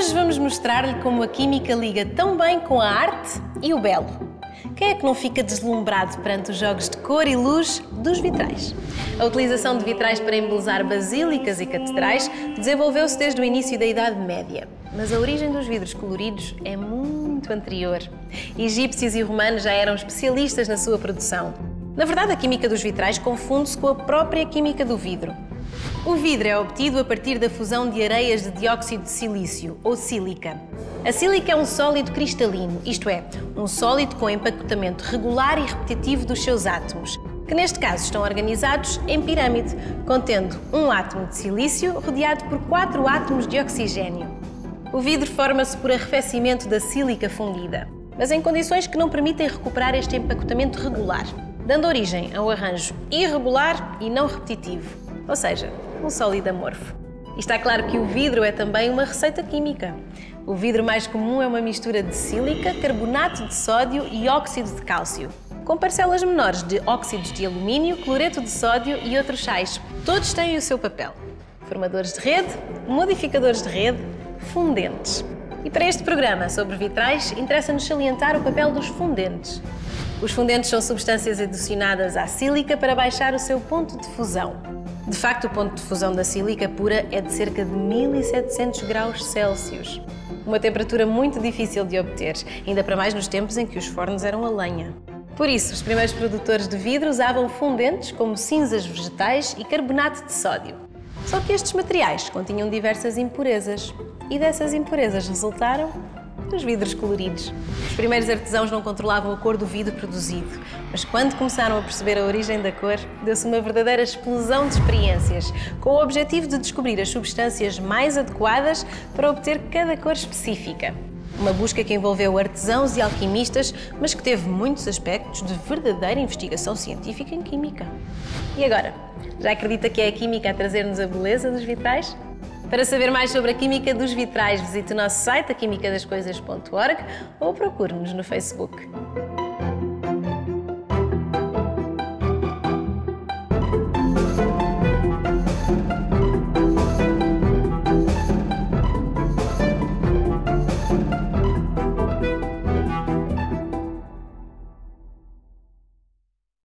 Hoje vamos mostrar-lhe como a química liga tão bem com a arte e o belo. Quem é que não fica deslumbrado perante os jogos de cor e luz dos vitrais? A utilização de vitrais para embelezar basílicas e catedrais desenvolveu-se desde o início da Idade Média. Mas a origem dos vidros coloridos é muito anterior. Egípcios e romanos já eram especialistas na sua produção. Na verdade, a química dos vitrais confunde-se com a própria química do vidro. O vidro é obtido a partir da fusão de areias de dióxido de silício, ou sílica. A sílica é um sólido cristalino, isto é, um sólido com empacotamento regular e repetitivo dos seus átomos, que neste caso estão organizados em pirâmide, contendo um átomo de silício rodeado por 4 átomos de oxigênio. O vidro forma-se por arrefecimento da sílica fundida, mas em condições que não permitem recuperar este empacotamento regular, dando origem a um arranjo irregular e não repetitivo, ou seja, um sólido amorfo. E está claro que o vidro é também uma receita química. O vidro mais comum é uma mistura de sílica, carbonato de sódio e óxido de cálcio, com parcelas menores de óxidos de alumínio, cloreto de sódio e outros sais. Todos têm o seu papel. Formadores de rede, modificadores de rede, fundentes. E para este programa sobre vitrais, interessa-nos salientar o papel dos fundentes. Os fundentes são substâncias adicionadas à sílica para baixar o seu ponto de fusão. De facto, o ponto de fusão da sílica pura é de cerca de 1700 graus Celsius. Uma temperatura muito difícil de obter, ainda para mais nos tempos em que os fornos eram a lenha. Por isso, os primeiros produtores de vidro usavam fundentes como cinzas vegetais e carbonato de sódio. Só que estes materiais continham diversas impurezas, e dessas impurezas resultaram os vidros coloridos. Os primeiros artesãos não controlavam a cor do vidro produzido, mas quando começaram a perceber a origem da cor, deu-se uma verdadeira explosão de experiências, com o objetivo de descobrir as substâncias mais adequadas para obter cada cor específica. Uma busca que envolveu artesãos e alquimistas, mas que teve muitos aspectos de verdadeira investigação científica em química. E agora, já acredita que é a química a trazer-nos a beleza dos vitrais? Para saber mais sobre a química dos vitrais, visite o nosso site, aquimicadascoisas.org, ou procure-nos no Facebook.